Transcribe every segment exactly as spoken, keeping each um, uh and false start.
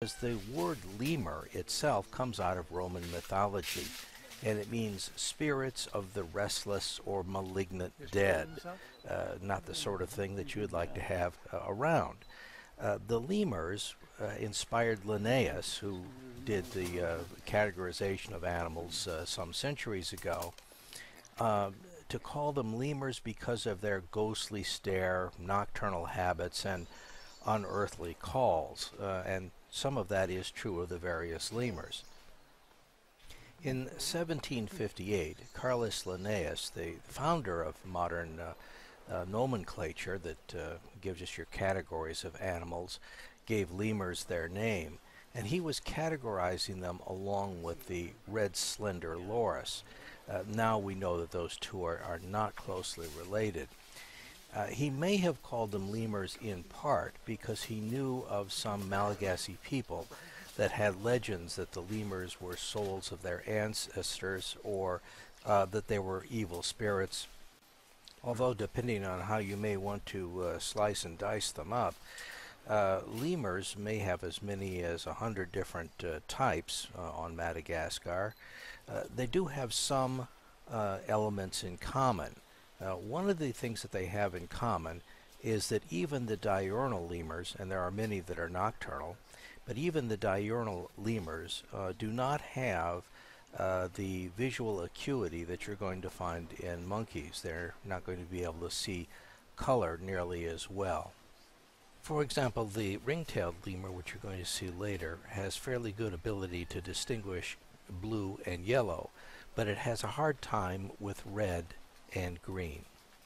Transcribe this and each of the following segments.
because the word lemur itself comes out of Roman mythology, and it means spirits of the restless or malignant dead, uh, not the sort of thing that you would like to have uh, around. Uh, the lemurs uh, inspired Linnaeus, who did the uh, categorization of animals uh, some centuries ago, uh, to call them lemurs because of their ghostly stare, nocturnal habits, and unearthly calls, uh, and some of that is true of the various lemurs. In seventeen fifty-eight, Carolus Linnaeus, the founder of modern uh, uh, nomenclature that uh, gives us your categories of animals, gave lemurs their name, and he was categorizing them along with the red slender loris. Uh, now we know that those two are, are not closely related. Uh, he may have called them lemurs in part because he knew of some Malagasy people that had legends that the lemurs were souls of their ancestors, or uh, that they were evil spirits. Although, depending on how you may want to uh, slice and dice them up, uh, lemurs may have as many as a hundred different uh, types uh, on Madagascar. Uh, they do have some uh, elements in common. Uh, one of the things that they have in common is that even the diurnal lemurs, and there are many that are nocturnal, but even the diurnal lemurs uh, do not have uh, the visual acuity that you're going to find in monkeys. They're not going to be able to see color nearly as well. For example, the ring-tailed lemur, which you're going to see later, has fairly good ability to distinguish blue and yellow, but it has a hard time with red and green.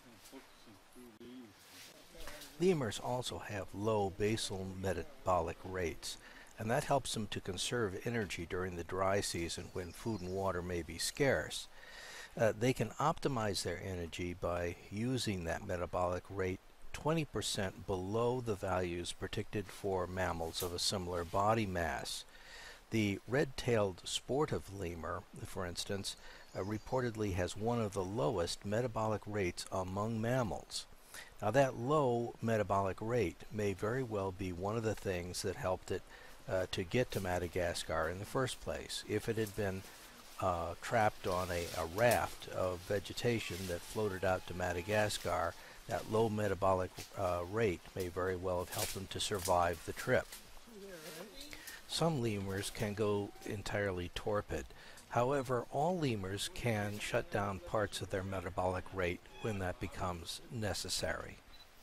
Lemurs also have low basal metabolic rates, and that helps them to conserve energy during the dry season when food and water may be scarce. Uh, they can optimize their energy by using that metabolic rate twenty percent below the values predicted for mammals of a similar body mass. The red-tailed sportive lemur, for instance, uh, reportedly has one of the lowest metabolic rates among mammals. Now, that low metabolic rate may very well be one of the things that helped it uh, to get to Madagascar in the first place. If it had been uh, trapped on a, a raft of vegetation that floated out to Madagascar, that low metabolic uh, rate may very well have helped them to survive the trip. Some lemurs can go entirely torpid. However, all lemurs can shut down parts of their metabolic rate when that becomes necessary.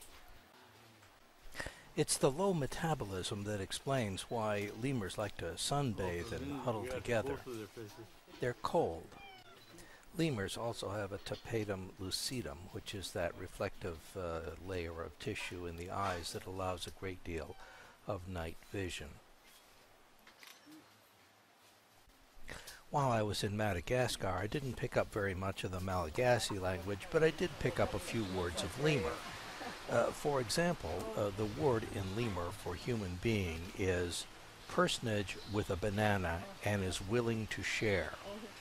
It's the low metabolism that explains why lemurs like to sunbathe and huddle together. They're cold. Lemurs also have a tapetum lucidum, which is that reflective uh, layer of tissue in the eyes that allows a great deal of night vision. While I was in Madagascar, I didn't pick up very much of the Malagasy language, but I did pick up a few words of lemur. Uh, for example, uh, the word in lemur for human being is personage with a banana and is willing to share.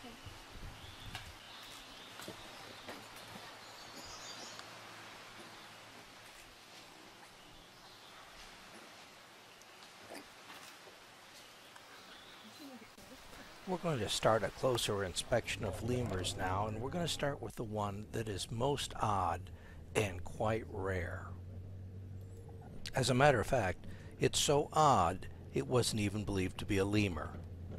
We're going to start a closer inspection of lemurs now, and we're going to start with the one that is most odd and quite rare. As a matter of fact, it's so odd it wasn't even believed to be a lemur.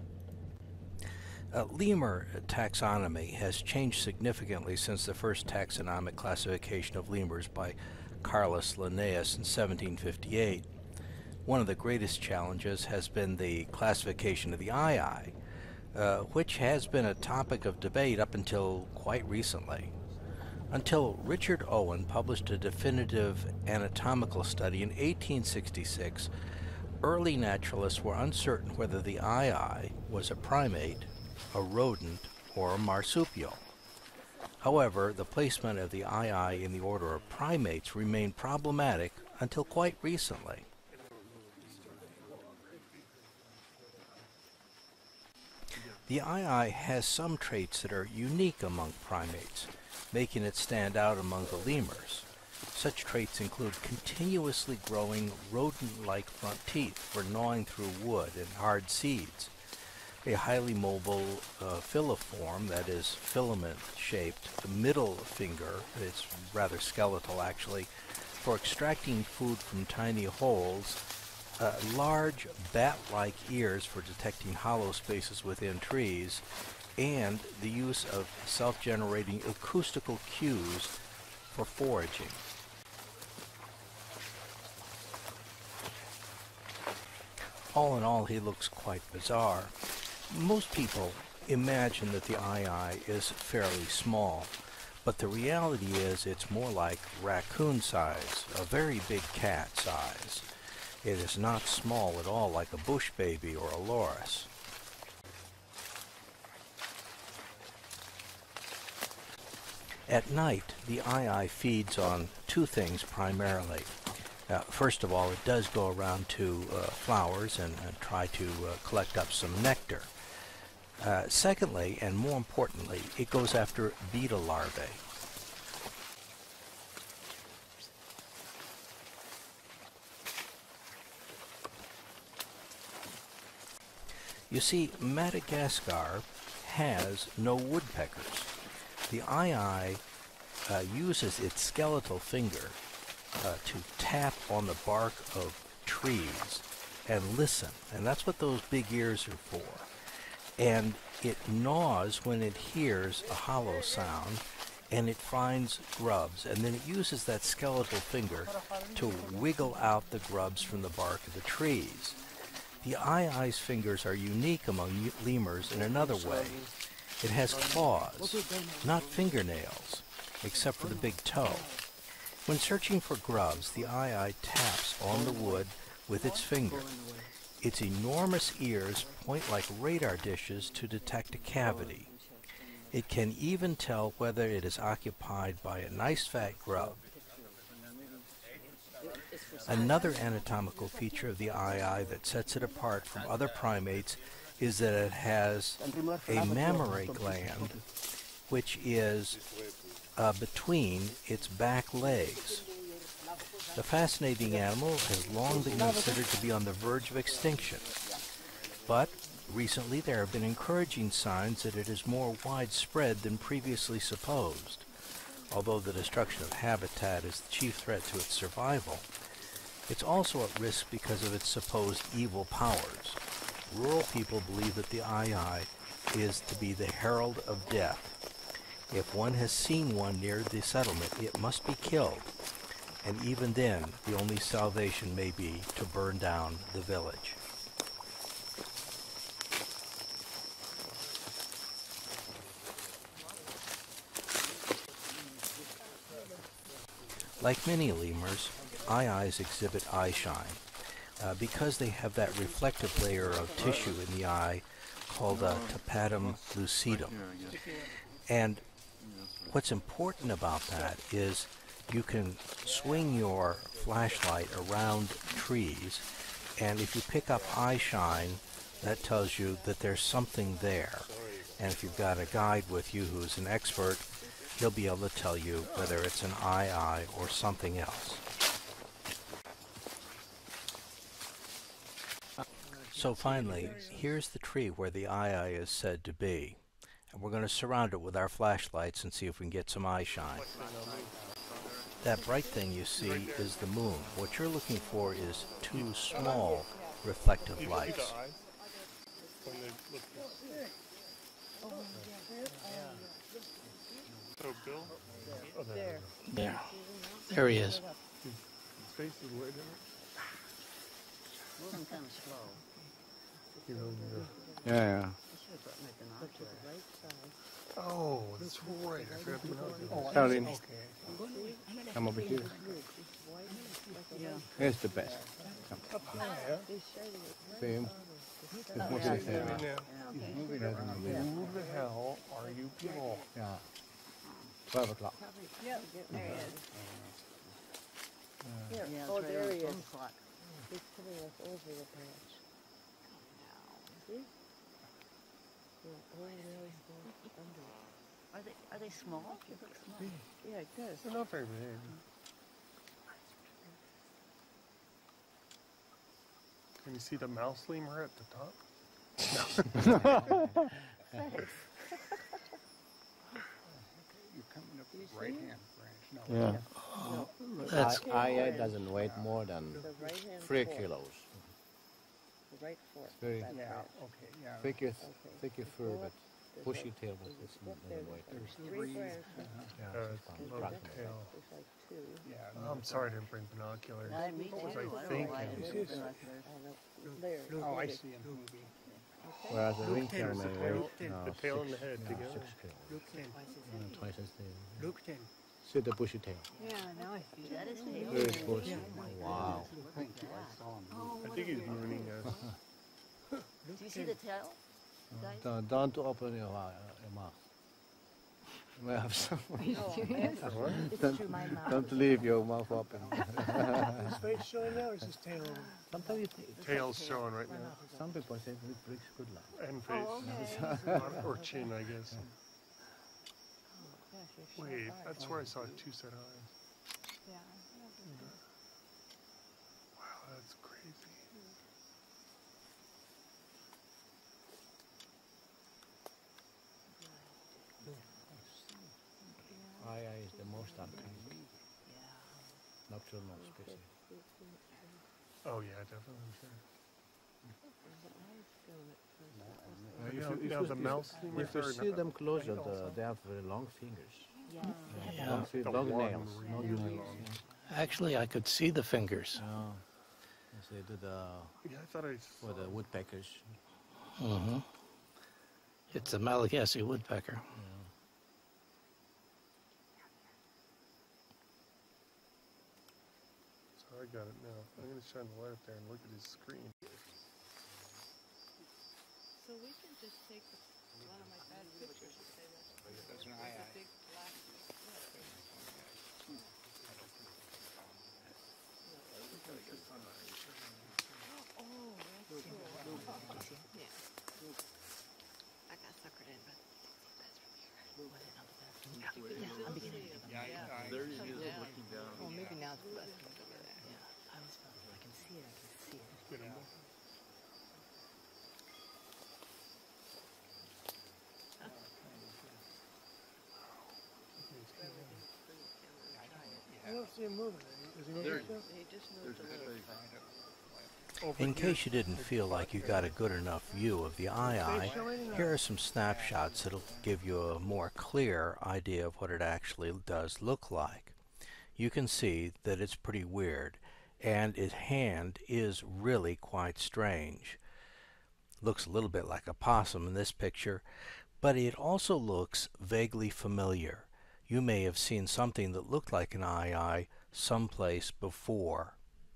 Uh, lemur taxonomy has changed significantly since the first taxonomic classification of lemurs by Carolus Linnaeus in seventeen fifty-eight. One of the greatest challenges has been the classification of the ii, Uh, which has been a topic of debate up until quite recently. Until Richard Owen published a definitive anatomical study in eighteen sixty-six, early naturalists were uncertain whether the ii was a primate, a rodent, or a marsupial. However, the placement of the ii in the order of primates remained problematic until quite recently. The ii has some traits that are unique among primates, making it stand out among the lemurs. Such traits include continuously growing rodent-like front teeth for gnawing through wood and hard seeds, a highly mobile uh, filiform, that is filament-shaped middle finger, it's rather skeletal actually, for extracting food from tiny holes, uh, large bat-like ears for detecting hollow spaces within trees, and the use of self-generating acoustical cues for foraging. All in all, he looks quite bizarre. Most people imagine that the eye is fairly small, but the reality is it's more like raccoon size, a very big cat size. It is not small at all, like a bush baby or a loris. At night, the eye feeds on two things primarily. Uh, first of all, it does go around to uh, flowers and, and try to uh, collect up some nectar. Uh, secondly, and more importantly, it goes after beetle larvae. You see, Madagascar has no woodpeckers. The eye uh, uses its skeletal finger uh, to tap on the bark of trees and listen, and that's what those big ears are for. And it gnaws when it hears a hollow sound, and it finds grubs, and then it uses that skeletal finger to wiggle out the grubs from the bark of the trees. The eye-eye's fingers are unique among lemurs in another way. It has claws, not fingernails, except for the big toe. When searching for grubs, the eye-eye taps on the wood with its finger. Its enormous ears point like radar dishes to detect a cavity. It can even tell whether it is occupied by a nice fat grub. Another anatomical feature of the eye that sets it apart from other primates is that it has a mammary gland, which is uh, between its back legs. The fascinating animal has long been considered to be on the verge of extinction, but recently there have been encouraging signs that it is more widespread than previously supposed. Although the destruction of habitat is the chief threat to its survival, it's also at risk because of its supposed evil powers. Rural people believe that the eye is to be the herald of death. If one has seen one near the settlement, it must be killed, and even then, the only salvation may be to burn down the village. Like many lemurs, eye-eyes exhibit eye shine. Uh, because they have that reflective layer of tissue in the eye called a tapetum lucidum. And what's important about that is you can swing your flashlight around trees, and if you pick up eye shine, that tells you that there's something there. And if you've got a guide with you who's an expert, he'll be able to tell you whether it's an eye-eye or something else. So finally, here's the tree where the eye-eye is said to be. And we're going to surround it with our flashlights and see if we can get some eye shine. That bright thing you see is the moon. What you're looking for is two small reflective lights. There. There he is. Yeah, yeah. Oh, that's right. I forgot to know. Caroline, Okay. come over here. Here's the best. Come. See him? Just move his head. Who the hell are you people? Yeah. Twelve o'clock. Yeah, there he is. Yeah, oh, there he is. He's putting us over the patch. See? Yeah, oh, there he's going under it. Are they, are they small? They look small. Yeah, Yeah, it does. they're not very big. Can you see the mouse lemur at the top? You're coming up the right hand branch. No. Yeah. No. That's I- I doesn't weigh more than The right hand three fork. kilos. The right fork. Very- that Yeah, branch. okay, yeah. Thicker, Okay. thicker There's fur, one- but there's bushy like- tail, but there's it's a not foot there, very weight. there's There's three three. branches. Yeah, Uh, it's it's about low rotten tail. There's like two. Yeah. Oh, I'm sorry I didn't bring binoculars. I, me too. Because I I don't think know why I This didn't is- bring binoculars. Oh, no. There. Oh, I there. see him moving. Okay. Whereas a ring tail There's may the weigh tail, uh, the tail six, and the head yeah, together. six kilos. Look twice as Uh, heavy. twice as big. Look then. See the bushy tail. Yeah, now I see that is tail. Very bushy. Wow. Thank you, I saw him. Oh, I what think a he's tail. mooning us. Do you see the tail? Guys? Don't, don't open your, uh, your mouth. You may have some. Are you serious? What? It's through my mouth. Don't leave your mouth open. His face showing now, or is his tail? Sometimes you think, Tail's showing right now. some people say it brings good luck. And face. Oh, okay. Or chin, I guess. Oh, gosh, you're so Wait, far. that's where I saw two set eyes. Yeah. Wow, that's crazy. Eye eye is the most uncanny nocturnal species. Oh yeah, definitely. I'm sure. Uh, Now- if you, now if the you- mouse lemurs if you are see not- them closer, also? the, they have very long fingers. Yeah. Yeah, Long, feet, the long long nails. really Not really nails, long. yeah. Actually, I could see the fingers. Oh. Yes, they do the Yeah, I thought I for saw. the woodpeckers. hmm It's a Malagasy woodpecker. So I got it now. I'm gonna shine the light up there and look at his screen. So we can just take one of my bad pictures and say that's That's an eye a eye. big black. Oh, that's cool. Yeah. I got suckered in, but that's from here. Yeah, I'm beginning to Yeah, Yeah. I- There he is looking down. Oh, maybe now it's less over there. Yeah. I was I can see it. I can see it. Get him. I don't see him moving. Is he There moving he still? He just There's moved a his little. face. Over In here. case you didn't feel like you got a good enough view of the eye eye, here are some snapshots that'll give you a more clear idea of what it actually does look like. You can see that it's pretty weird, and its hand is really quite strange. Looks a little bit like a possum in this picture, but it also looks vaguely familiar. You may have seen something that looked like an eye eye someplace before.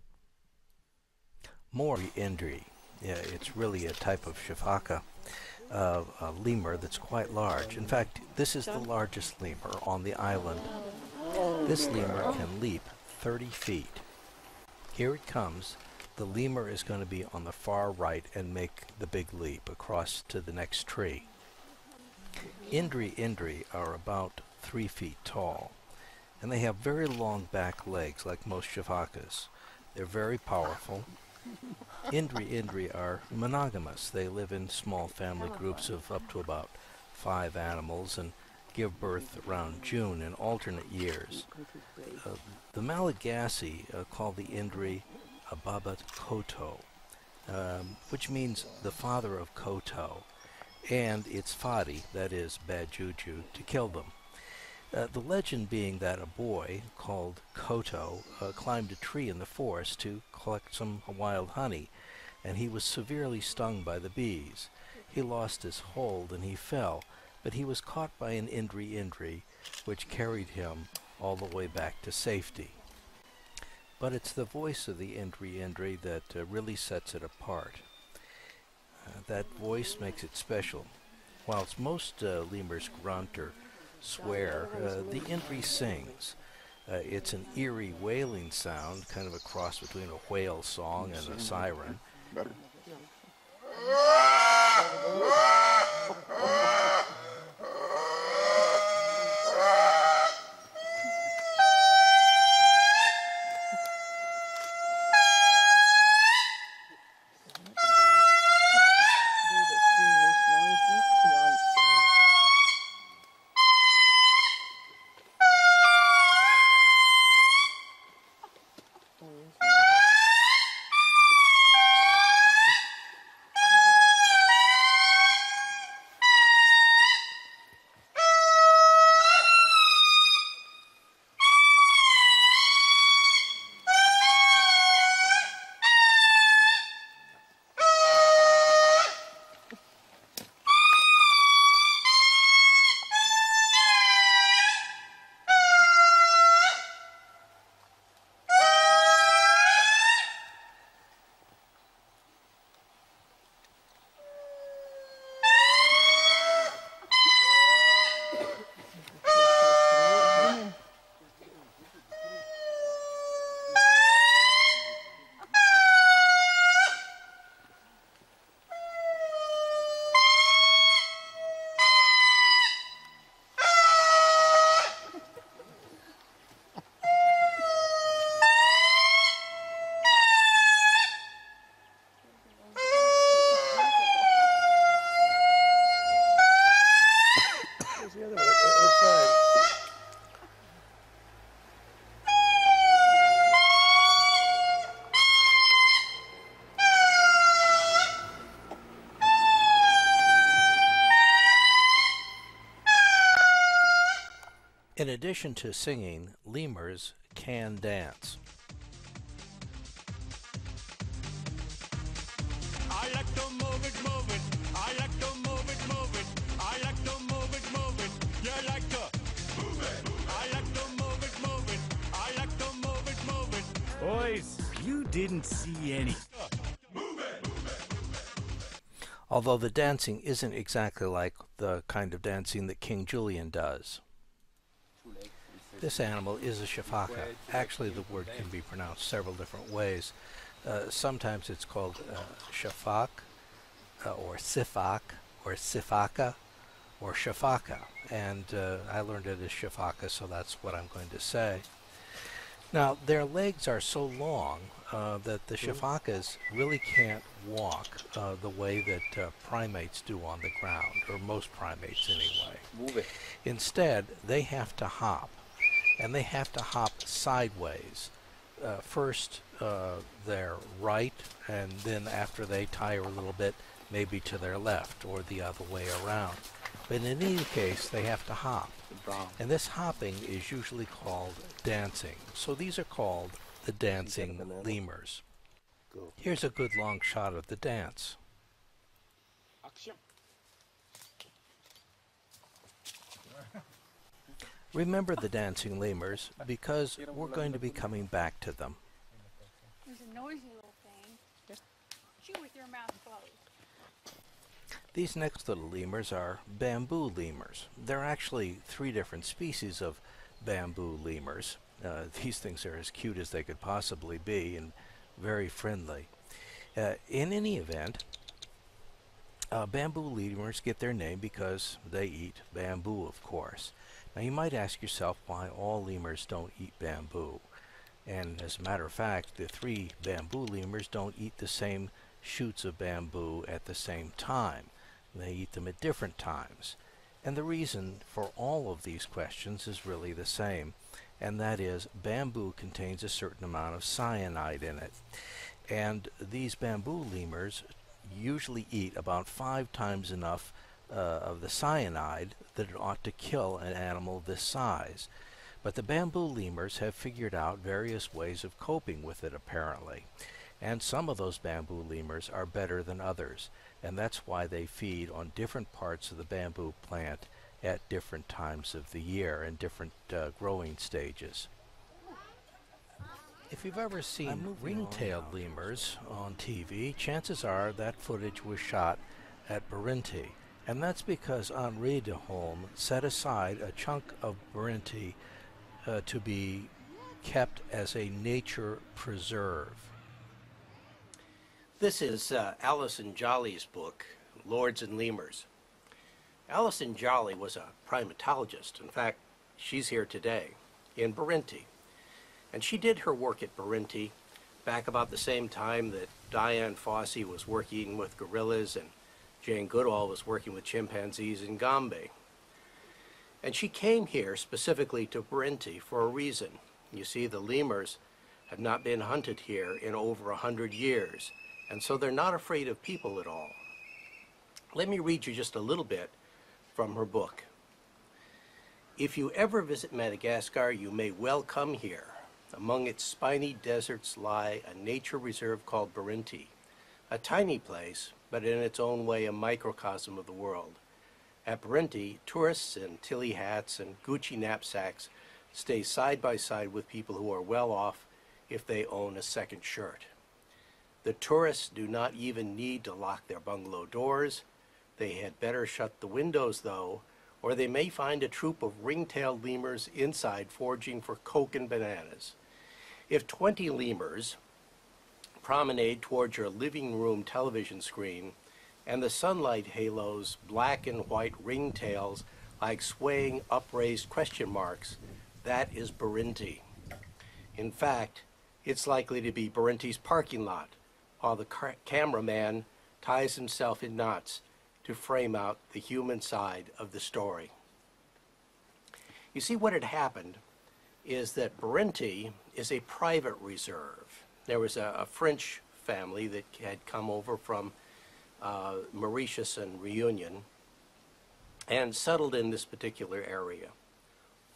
More Indri. Yeah, it's really a type of shivaka, uh, a lemur that's quite large. In fact, this is the largest lemur on the island. This lemur can leap thirty feet. Here it comes. The lemur is going to be on the far right and make the big leap across to the next tree. Indri Indri are about three feet tall, and they have very long back legs like most shivakas. They're very powerful. Indri Indri are monogamous. They live in small family groups of up to about five animals and give birth around June in alternate years. Uh, the Malagasy uh, call the Indri Ababat Koto, um, which means the father of Koto, and it's fadi, that is bad juju, to kill them. Uh, the legend being that a boy called Koto uh, climbed a tree in the forest to collect some wild honey, and he was severely stung by the bees. He lost his hold and he fell, but he was caught by an Indri Indri, which carried him all the way back to safety. But it's the voice of the Indri Indri that uh, really sets it apart. Uh, that voice makes it special. Whilst most uh, lemurs grunt or swear, uh, the Indri sings. Uh, it's an eerie wailing sound, kind of a cross between a whale song and a siren. In addition to singing, lemurs can dance. I like to move it, move it. I like to move it, move it. I like to move it, move it. You like to move it. I like to move it, move it. I like to move it, move it. Boys, you didn't see any. Although the dancing isn't exactly like the kind of dancing that King Julian does. This animal is a shafaka. Actually, the word can be pronounced several different ways. Uh, sometimes it's called uh, shafak, uh, or sifak, or sifaka, or shafaka. And uh, I learned it as shafaka, so that's what I'm going to say. Now, their legs are so long uh, that the shafakas really can't walk uh, the way that uh, primates do on the ground, or most primates anyway. Move it. Instead, they have to hop, and they have to hop sideways. Uh, first, uh, their right, and then after they tire a little bit, maybe to their left, or the other way around. But in any case, they have to hop. And this hopping is usually called dancing. So these are called the dancing lemurs. Here's a good long shot of the dance. Remember the dancing lemurs, because we're going to be coming back to them. There's a noisy little thing. Chew with your mouth closed. These next little lemurs are bamboo lemurs. There are actually three different species of bamboo lemurs. Uh, these things are as cute as they could possibly be and very friendly. Uh, in any event, uh, bamboo lemurs get their name because they eat bamboo, of course. Now you might ask yourself why all lemurs don't eat bamboo. And as a matter of fact, the three bamboo lemurs don't eat the same shoots of bamboo at the same time. They eat them at different times. And the reason for all of these questions is really the same, and that is bamboo contains a certain amount of cyanide in it. And these bamboo lemurs usually eat about five times enough uh, of the cyanide that it ought to kill an animal this size. But the bamboo lemurs have figured out various ways of coping with it, apparently. And some of those bamboo lemurs are better than others, and that's why they feed on different parts of the bamboo plant at different times of the year and different uh, growing stages. If you've ever seen ring-tailed lemurs on T V, chances are that footage was shot at Burundi, and that's because Henri de Holm set aside a chunk of Burundi uh, to be kept as a nature preserve. This is uh, Alison Jolly's book, Lords and Lemurs. Alison Jolly was a primatologist. In fact, she's here today in Burundi. And she did her work at Burundi back about the same time that Diane Fossey was working with gorillas and Jane Goodall was working with chimpanzees in Gombe. And she came here specifically to Burundi for a reason. You see, the lemurs have not been hunted here in over a hundred years. And so they're not afraid of people at all. Let me read you just a little bit from her book. If you ever visit Madagascar, you may well come here. Among its spiny deserts lie a nature reserve called Burundi, a tiny place, but in its own way a microcosm of the world. At Burundi, tourists in Tilly hats and Gucci knapsacks stay side by side with people who are well off if they own a second shirt. The tourists do not even need to lock their bungalow doors. They had better shut the windows, though, or they may find a troop of ring-tailed lemurs inside foraging for coke and bananas. If twenty lemurs promenade towards your living room television screen, and the sunlight halos black and white ringtails like swaying upraised question marks, that is Burundi. In fact, it's likely to be Burundi's parking lot, while the ca cameraman ties himself in knots to frame out the human side of the story. You see, what had happened is that Burundi is a private reserve. There was a, a French family that had come over from uh, Mauritius and Reunion and settled in this particular area.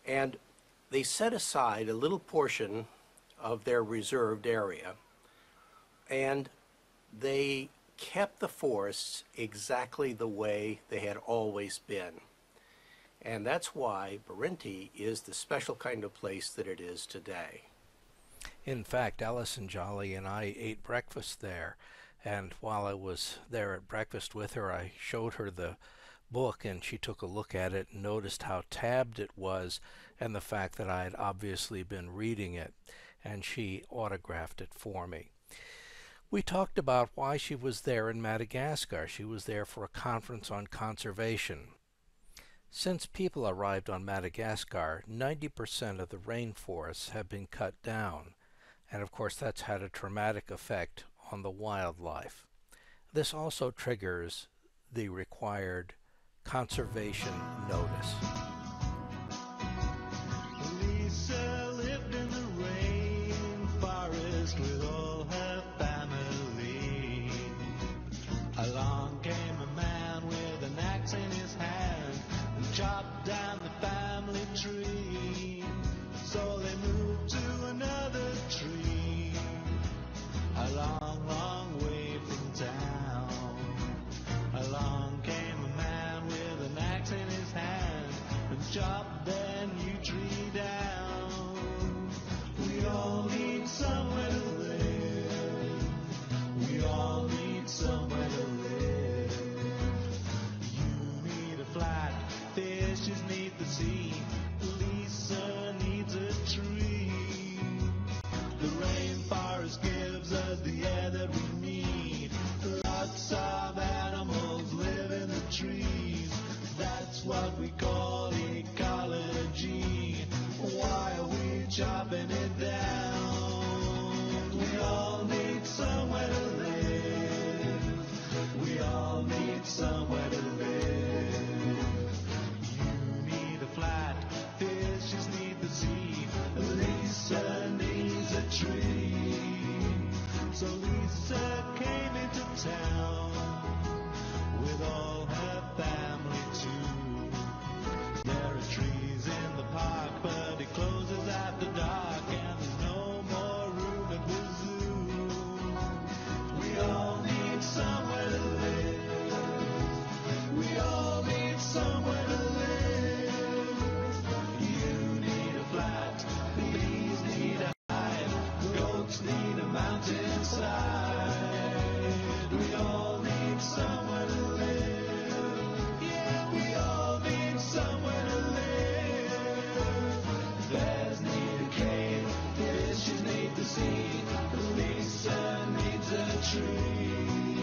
And they set aside a little portion of their reserved area, and they kept the forests exactly the way they had always been. And that's why Burinti is the special kind of place that it is today. In fact, Allison Jolly and I ate breakfast there, and while I was there at breakfast with her, I showed her the book, and she took a look at it and noticed how tabbed it was and the fact that I had obviously been reading it, and she autographed it for me. We talked about why she was there in Madagascar. She was there for a conference on conservation. Since people arrived on Madagascar, ninety percent of the rainforests have been cut down, and of course that's had a traumatic effect on the wildlife. This also triggers the required conservation notice. Lisa lived in the rainforest with all her family. Along came a man with an axe in his hand and chopped down the family tree. So they moved to another tree, a long, long way from town. Along came a man with an axe in his hand and chopped their new tree down. We all need somewhere to live. We all need somewhere to live. You need a flat, fishes need the sea. Lisa needs a tree. The rainforest gives us the air that we need. Lots of animals live in the trees. That's what we call ecology. Why are we chopping it down? We all need somewhere to live. We all need somewhere to live. You need a flat, fishes need the sea. Lisa needs a tree. So Lisa came into town with all her family too. There are trees in the park, but it closes after dark, and there's no more room at the zoo. We all need somewhere to live. We all need somewhere to live. You need a flat, bees need a hive, goats need a mountainside. We all need somewhere to live. Yeah, we all need somewhere to live. Bears need a cave, fishes need the sea. Lisa needs a tree.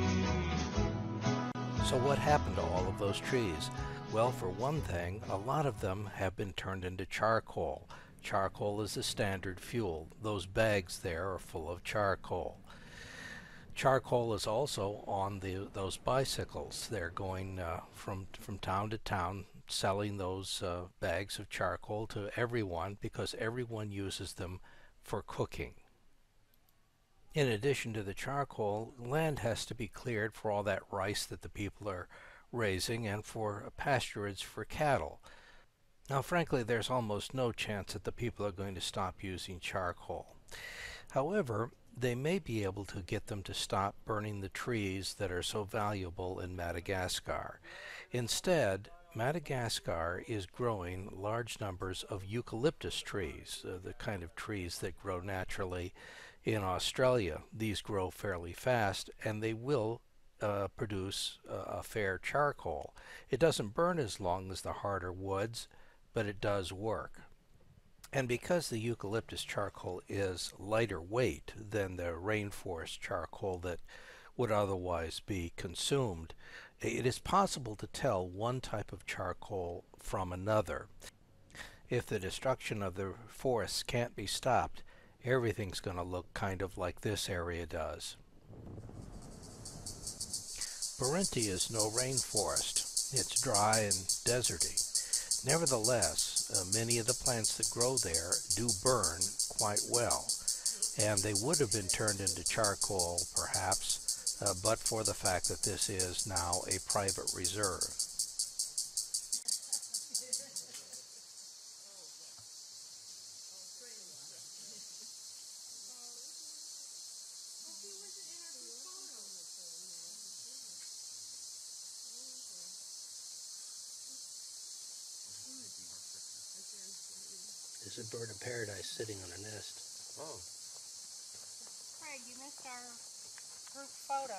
So what happened to all of those trees? Well, for one thing, a lot of them have been turned into charcoal. Charcoal is the standard fuel. Those bags there are full of charcoal. Charcoal is also on the those bicycles. They're going uh, from from town to town selling those uh, bags of charcoal to everyone because everyone uses them for cooking. In addition to the charcoal, land has to be cleared for all that rice that the people are raising and for pasturage for cattle. Now, frankly, there's almost no chance that the people are going to stop using charcoal. However, they may be able to get them to stop burning the trees that are so valuable in Madagascar. Instead, Madagascar is growing large numbers of eucalyptus trees, uh, the kind of trees that grow naturally in Australia. These grow fairly fast, and they will uh, produce uh, a fair charcoal. It doesn't burn as long as the harder woods, but it does work. And because the eucalyptus charcoal is lighter weight than the rainforest charcoal that would otherwise be consumed, it is possible to tell one type of charcoal from another. If the destruction of the forests can't be stopped, everything's going to look kind of like this area does. Burinti is no rainforest. It's dry and deserty. Nevertheless, uh, many of the plants that grow there do burn quite well, and they would have been turned into charcoal, perhaps, uh, but for the fact that this is now a private reserve. There's a bird of paradise sitting on a nest. Oh. Craig, you missed our group photo.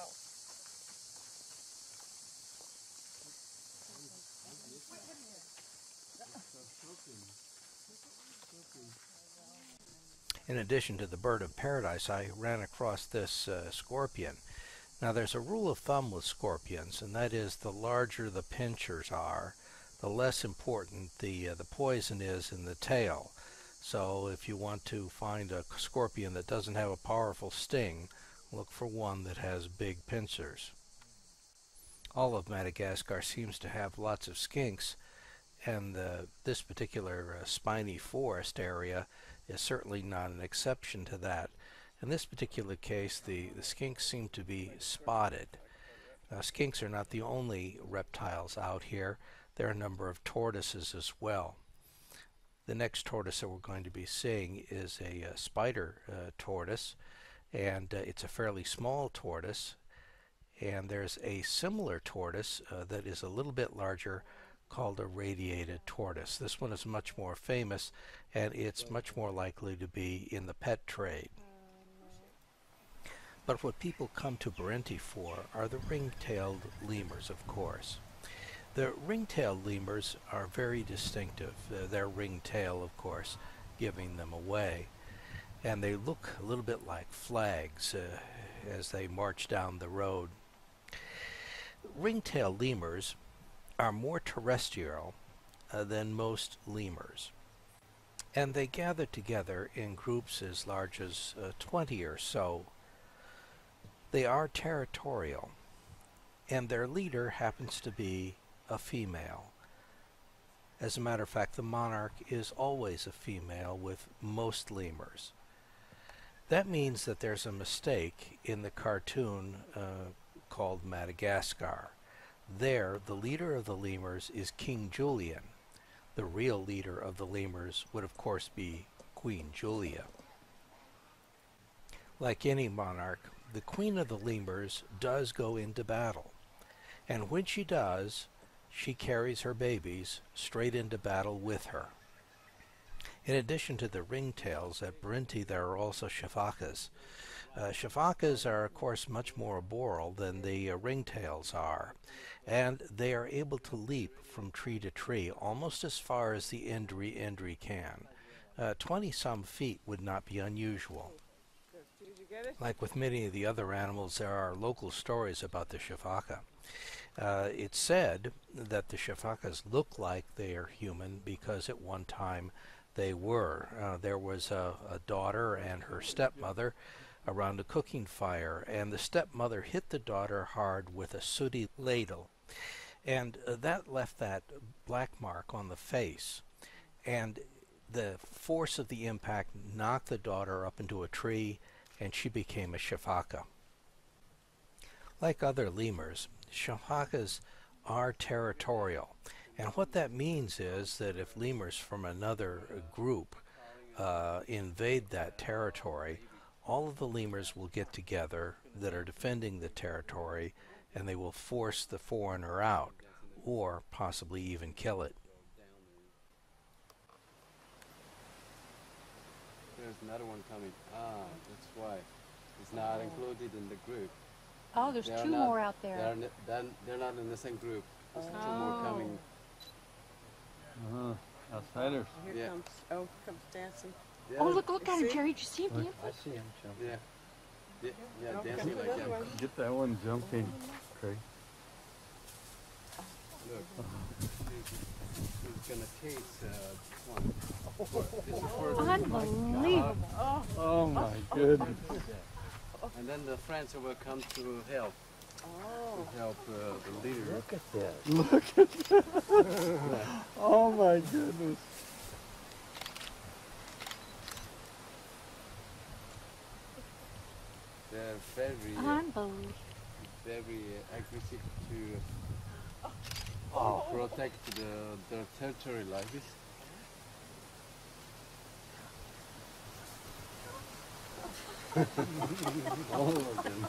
In addition to the bird of paradise, I ran across this uh, scorpion. Now, there's a rule of thumb with scorpions, and that is the larger the pincers are, the less important the uh, the poison is in the tail. So if you want to find a scorpion that doesn't have a powerful sting, look for one that has big pincers. All of Madagascar seems to have lots of skinks, and uh, this particular uh, spiny forest area is certainly not an exception to that. In this particular case, the, the skinks seem to be spotted. Now, skinks are not the only reptiles out here. There are a number of tortoises as well. The next tortoise that we're going to be seeing is a, uh spider uh, tortoise, and uh, it's a fairly small tortoise. And there's a similar tortoise uh, that is a little bit larger, called a radiated tortoise. This one is much more famous, and it's much more likely to be in the pet trade. But what people come to Burundi for are the ring-tailed lemurs, of course. The ring-tailed lemurs are very distinctive. Uh, their ring-tail, of course, giving them away. And they look a little bit like flags uh, as they march down the road. Ring-tailed lemurs are more terrestrial uh, than most lemurs, and they gather together in groups as large as uh, twenty or so. They are territorial, and their leader happens to be a female. As a matter of fact, the monarch is always a female with most lemurs. That means that there's a mistake in the cartoon uh, called Madagascar. There, the leader of the lemurs is King Julian. The real leader of the lemurs would, of course, be Queen Julia. Like any monarch, the queen of the lemurs does go into battle. And when she does, she carries her babies straight into battle with her. In addition to the ringtails, at Burundi there are also shifakas. Uh, shifakas are, of course, much more arboreal than the uh, ringtails are, and they are able to leap from tree to tree almost as far as the Indri Indri can. Uh, twenty-some feet would not be unusual. Like with many of the other animals, there are local stories about the shifaka. Uh, it's said that the shifakas look like they are human because at one time they were. Uh, there was a, a daughter and her stepmother around a cooking fire, and the stepmother hit the daughter hard with a sooty ladle, and uh, that left that black mark on the face, and the force of the impact knocked the daughter up into a tree, and she became a shifaka. Like other lemurs, shifakas are territorial, and what that means is that if lemurs from another group uh, invade that territory, all of the lemurs will get together that are defending the territory, and they will force the foreigner out, or possibly even kill it. There's another one coming. Ah, that's why. It's not included in the group. Oh, there's They are two not- more out there. They're, n- they're, they're not in the same group. There's two more coming. Uh-huh. Outsiders. Here Yeah. comes, oh, comes dancing. Yeah. Oh, look, look at him, See? Terry. Did you see him dancing? I see him jumping. Yeah. Yeah, yeah Oh, dancing come like another that. one. Get that one jumping, Craig. Look. He's, he's gonna chase uh, one. This is for- Unbelievable. Oh, Oh my goodness. And then the friends will come to help. oh. To help uh, the leader. Look at this. Look at that. Oh my goodness. They're very, uh, Unbelievable. very uh, aggressive to uh, protect the, their territory like this. All of them.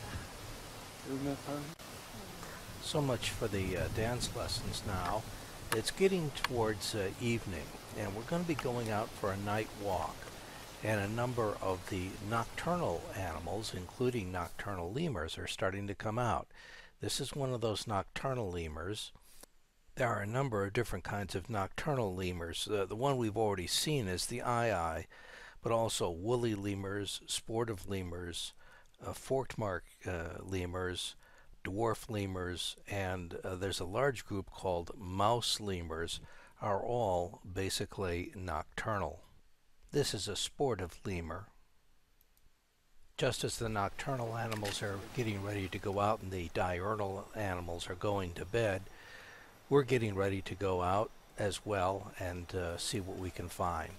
Isn't that fun? So much for the uh, dance lessons now. It's getting towards uh, evening, and we're going to be going out for a night walk. And a number of the nocturnal animals, including nocturnal lemurs, are starting to come out. This is one of those nocturnal lemurs. There are a number of different kinds of nocturnal lemurs. Uh, the one we've already seen is the eye-eye, but also woolly lemurs, sportive lemurs, uh, forked mark uh, lemurs, dwarf lemurs, and uh, there's a large group called mouse lemurs, are all basically nocturnal. This is a sportive lemur. Just as the nocturnal animals are getting ready to go out and the diurnal animals are going to bed, we're getting ready to go out as well and uh, see what we can find.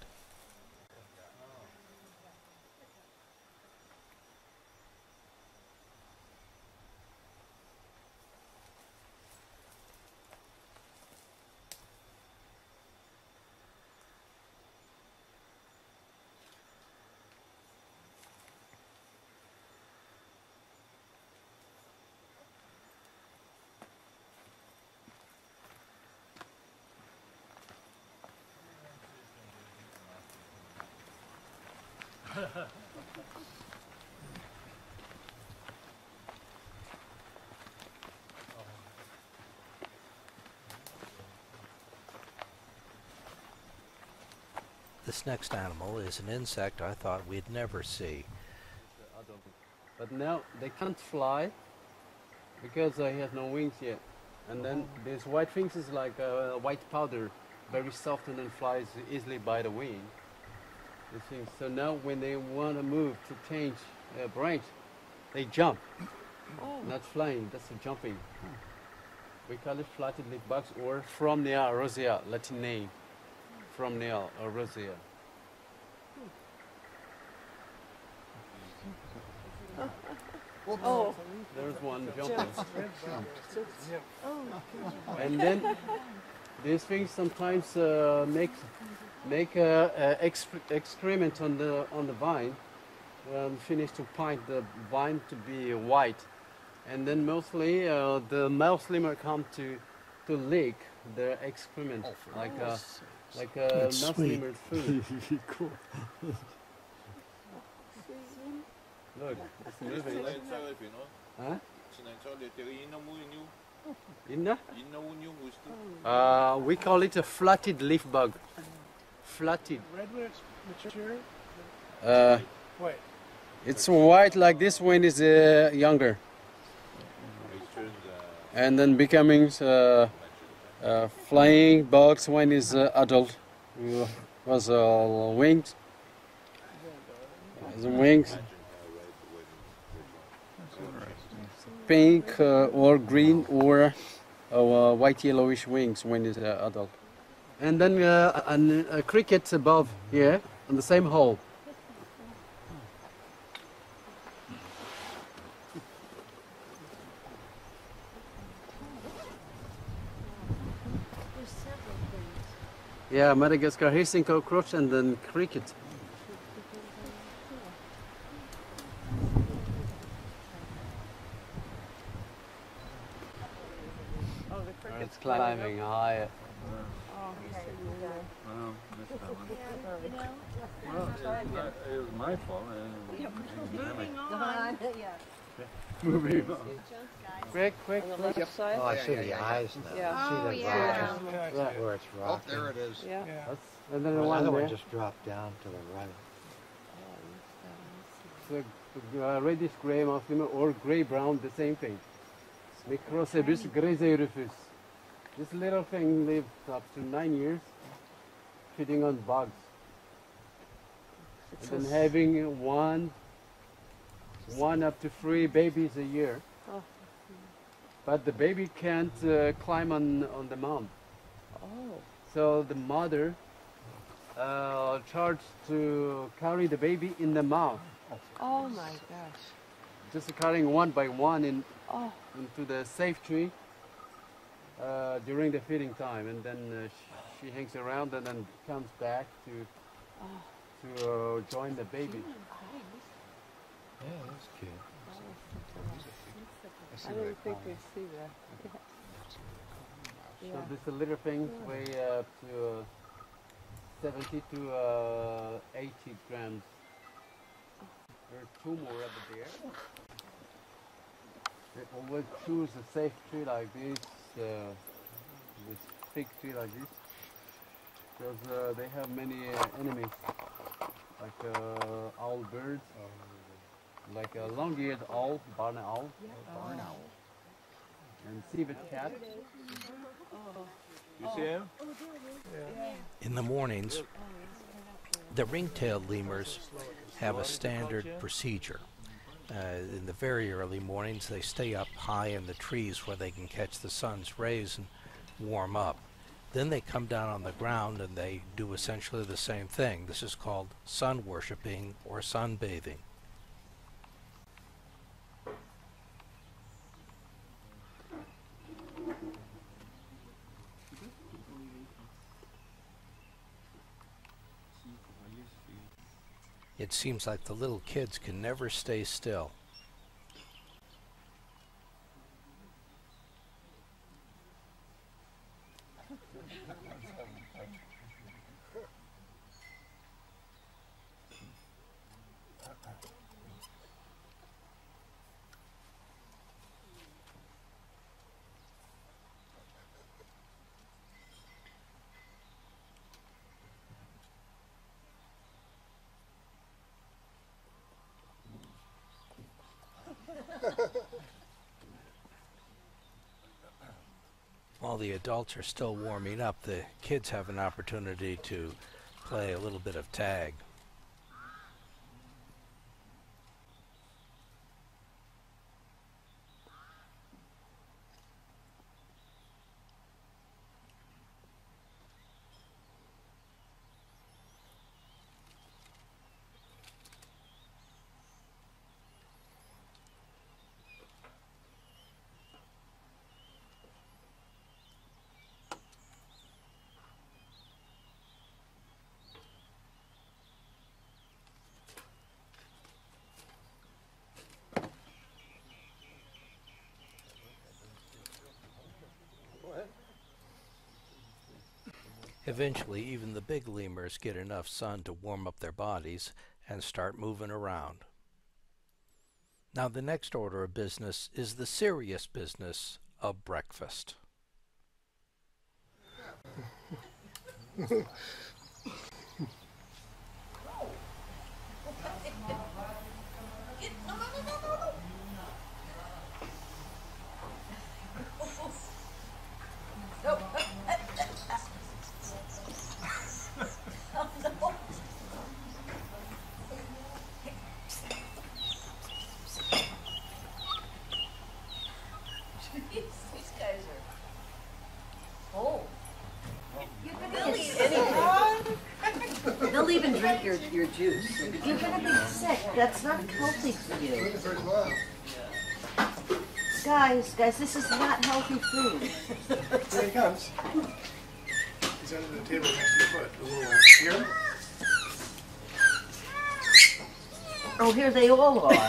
This next animal is an insect I thought we'd never see. But now they can't fly because uh, he has no wings yet. And then this white wings is like uh, white powder, very soft and then flies easily by the wind. These things. So now when they want to move to change uh, branch, they jump. Oh. Not flying, that's a jumping. We call it flatted leaf bugs or Fromnea rosea, Latin name. Fromnea or rosea. Oh. There's one jumping. Oh. And then these things sometimes uh, make make uh, uh, exp excrement on the on the vine. Um, finish to paint the vine to be white, and then mostly uh, the mouse lemur come to to lick their excrement like uh, like a mouse lemur food. Cool. Look, it's moving. Huh? Inna? Uh, we call it a flatted leaf bug. Flatted. Red when it's mature? Uh, White. it's white like this when it's uh, younger. And then becoming uh, uh, flying bugs when it's uh, adult. Uh, was uh, wings. The wings. Pink uh, or green or uh, white yellowish wings when it's uh, adult. And then uh, an, a cricket above here on the same hole. There's several things. Yeah, Madagascar hissing cockroach and then cricket. Oh, the cricket's It's climbing higher. Oh, okay. Well, missed that one. Yeah, you know. Well, it, it was my fault. I didn't- Moving on. Yeah. Moving on. Quick, quick, On the quick. left side? Oh, I see the eyes now. Yeah. I see Oh, the yeah. rocking. Yeah. Where it's Oh, rocking. there it is. Yeah. Yeah. That's, and then the The one other there. one just dropped down to the right. The uh, reddish grey mouse lemur or grey brown, the same thing. Microcebus grazerufus. This little thing lived up to nine years feeding on bugs. It's And then so having one, one up to three babies a year. Oh. But the baby can't uh, climb on, on the mound. Oh. So the mother uh, charged to carry the baby in the mouth. Oh my gosh. Just carrying one by one in, Oh. into the safe tree uh, during the feeding time, and then uh, she, she hangs around and then comes back to to uh, join the baby. Yeah, that's cute. I didn't think we'd see that. So these little things weigh up to uh, seventy to uh, eighty grams. There are two more over there. They always choose a safe tree like this, uh, this big tree like this, because uh, they have many uh, enemies, like uh, owl birds, like a long-eared owl, barn owl, Barn owl. and civet cat. You see him? In the mornings, the ring-tailed lemurs have a standard procedure. Uh, in the very early mornings, they stay up high in the trees where they can catch the sun's rays and warm up. Then they come down on the ground and they do essentially the same thing. This is called sun worshipping or sunbathing. It seems like the little kids can never stay still. While the adults are still warming up, the kids have an opportunity to play a little bit of tag. Eventually, even the big lemurs get enough sun to warm up their bodies and start moving around. Now, the next order of business is the serious business of breakfast. They'll even drink your, your juice. You're going to be sick. That's not healthy for you. Guys, guys, this is not healthy food. Here he comes. He's under the table next to your foot. A little here. Oh, here they all are.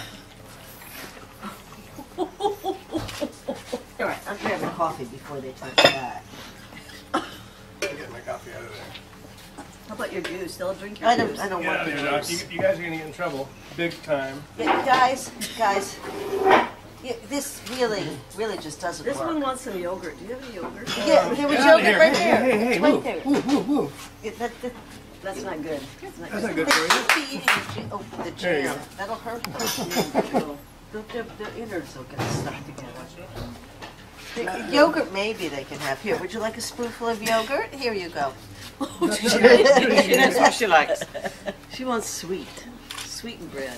All right, I'm grabbing coffee before they touch that. I'll get my coffee out of there. How about your juice? They'll drink your I juice. don't, I don't Get want out of the here, juice. You, you guys are going to get in trouble. Big time. Yeah, guys, guys, yeah, this really, really just doesn't This work. one wants some yogurt. Do you have any yogurt? Yeah, there was Get out of yogurt here. right Hey, there. hey, hey, It's move, right there. move, move, move. Yeah, that, that, That's not good. That's not That's good. not good for you. be eating the, jam- oh, the There you jam. go. That'll hurt them. the, the, the innards will get stuck together. The yogurt maybe they can have. Here, would you like a spoonful of yogurt? Here you go. That's what she likes. She wants sweet. Sweetened bread.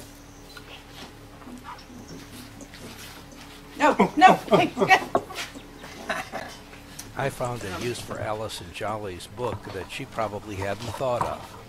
No, no. I found a use for Alice and Jolly's book that she probably hadn't thought of.